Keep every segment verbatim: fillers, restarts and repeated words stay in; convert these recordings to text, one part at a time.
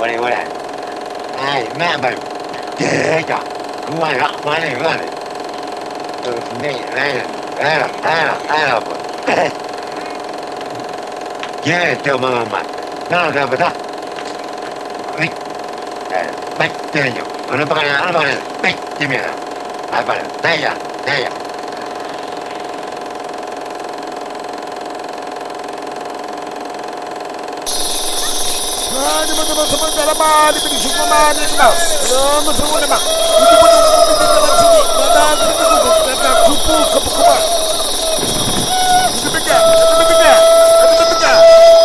boleh boleh. Hai, mana? Dia tak. Mana mana mana. Tu ni, mana? Mana mana mana apa? Dia tu mama. Nak apa dah? Baik. Baik dia. Mana pakai apa pakai? Baik dia mana? Apa? Daya, daya. Teman-teman sementara mah diberi semua mah ni kenal. Nama semua nama. Itu betul betul betul sini. Ada terkutuk, ada kupu kupu kupu. Itu betul, itu betul, itu betul.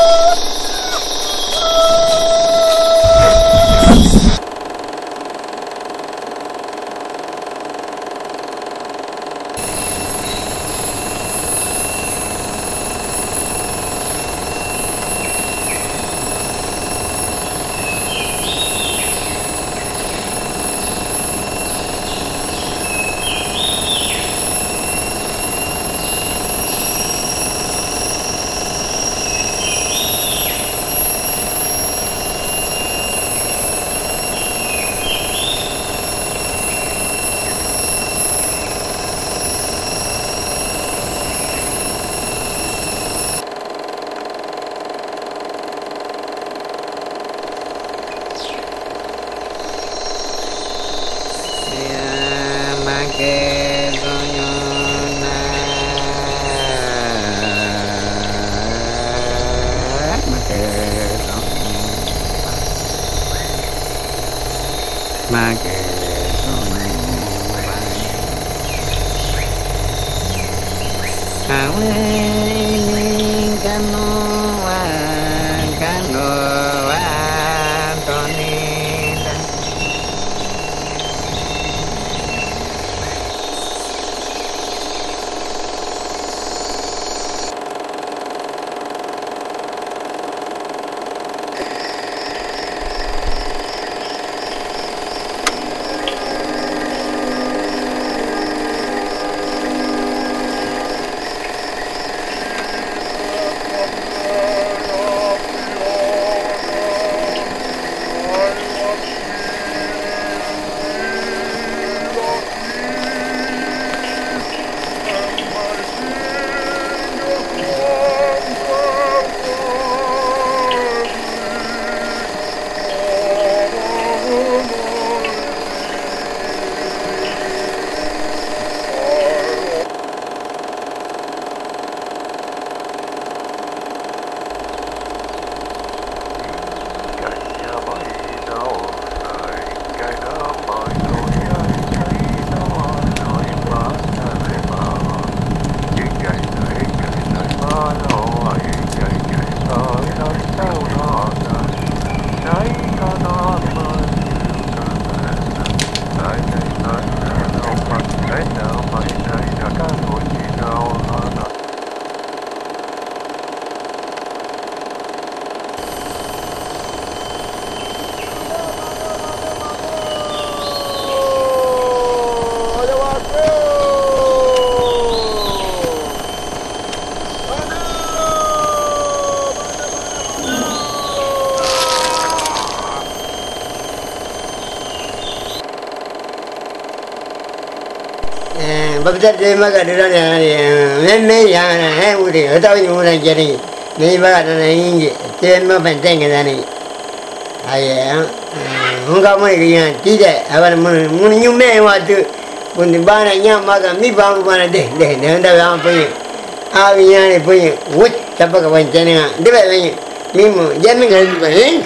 Bapak terima kasih kerana memang yang saya udah tahu yang udah jadi ni bapak ada ini terima penting kan ni ayah enggak mau yang tidak apa mun mun nyume waktu pun di mana yang makan mi bang mana deh deh deh anda yang punya awinya ni punya wut siapa kawan cina dia punya mimu jangan kan punya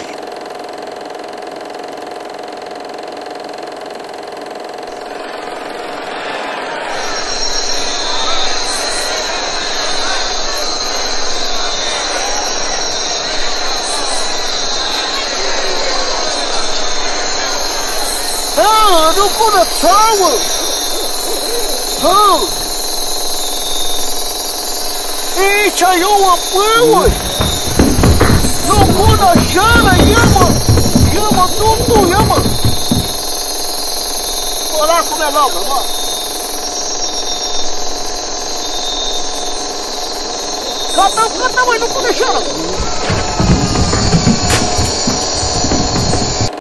Look at the tower! Oh! Echa yo a puedo! Look at the shana llama! Llama tutu llama! Olha como é logo, irmão! Cata, cata, mas não pode deixar!